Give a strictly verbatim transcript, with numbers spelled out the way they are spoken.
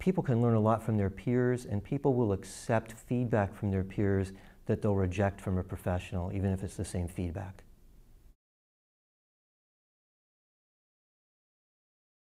people can learn a lot from their peers, and people will accept feedback from their peers that they'll reject from a professional, even if it's the same feedback.